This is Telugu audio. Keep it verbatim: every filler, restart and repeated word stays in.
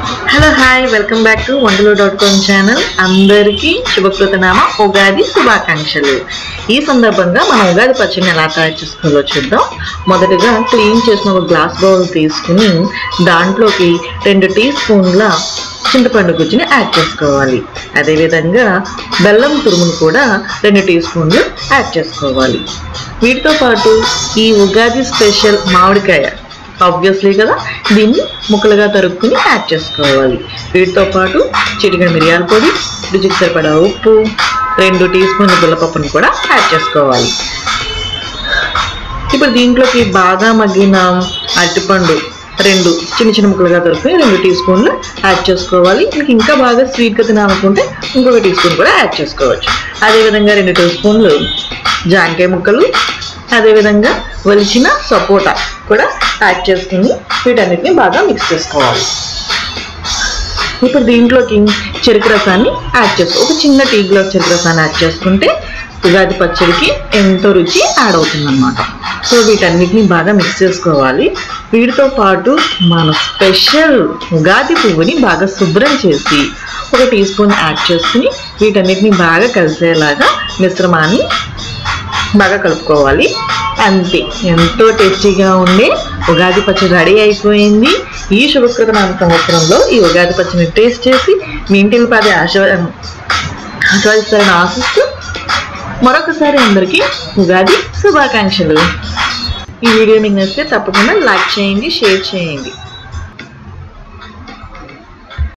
Hello hi welcome back to Vantalu dot com channel. అందరికీ శుభకృతనామ ఉగాది శుభాకాంక్షలు. ఈ సందర్భంగా మనం ఉగాది పచ్చడిని ఎలా తయారు చేసుకోవాలో చూద్దాం. మొదటగా క్లీన్ చేసిన ఒక గ్లాస్ బౌల్ తీసుకుని దాంట్లోకి రెండు టీ స్పూన్ల చింతపండు గుజ్జుని యాడ్ చేసుకోవాలి. అదేవిధంగా బెల్లం తురుమును కూడా రెండు టీ స్పూన్లు యాడ్ చేసుకోవాలి. వీటితో పాటు ఈ ఉగాది స్పెషల్ మామిడికాయ ఆబ్వియస్లీ కదా, దీన్ని ముక్కలుగా తరుక్కుని యాడ్ చేసుకోవాలి. వీటితో పాటు చిటికెడు మిరియాల పొడి, రుచికి సరిపడా ఉప్పు, రెండు టీ స్పూన్ల గుల్లపప్పును కూడా యాడ్ చేసుకోవాలి. ఇప్పుడు దీంట్లోకి బాగా మగ్గిన అరటిపండు రెండు చిన్న చిన్న ముక్కలుగా తరుక్కుని రెండు టీ స్పూన్లు యాడ్ చేసుకోవాలి. మీకు ఇంకా బాగా స్వీట్గా తినాలనుకుంటే ఇంకొక టీ స్పూన్ కూడా యాడ్ చేసుకోవచ్చు. అదేవిధంగా రెండు టీ స్పూన్లు జాంకాయ ముక్కలు, అదేవిధంగా ఒలిచిన సపోటా కూడా యాడ్ చేసుకుని వీటన్నిటిని బాగా మిక్స్ చేసుకోవాలి. ఇప్పుడు దీంట్లోకి చెరుకు రసాన్ని యాడ్ చేసుకో ఒక చిన్న టీ గ్లాస్ చెరుకు రసాన్ని యాడ్ చేసుకుంటే ఉగాది పచ్చడికి ఎంతో రుచి యాడ్ అవుతుంది అన్నమాట. సో వీటన్నిటిని బాగా మిక్స్ చేసుకోవాలి. వీటితో పాటు మన స్పెషల్ ఉగాది పువ్వుని బాగా శుభ్రం చేసి ఒక టీ స్పూన్ యాడ్ చేసుకుని వీటన్నిటిని బాగా కలిసేలాగా మిశ్రమాన్ని బాగా కలుపుకోవాలి. అంతే, ఎంతో టేస్టీగా ఉండే ఉగాది పచ్చడి రెడీ అయిపోయింది. ఈ శుభకృతనామ సంవత్సరంలో ఈ ఉగాది పచ్చడిని టేస్ట్ చేసి మీ ఇంటిని పది ఆశీర్వాదం ఆస్వాదిస్తారని ఆశిస్తూ మరొకసారి అందరికీ ఉగాది శుభాకాంక్షలు. ఈ వీడియో మీకు నచ్చితే తప్పకుండా లైక్ చేయండి, షేర్ చేయండి.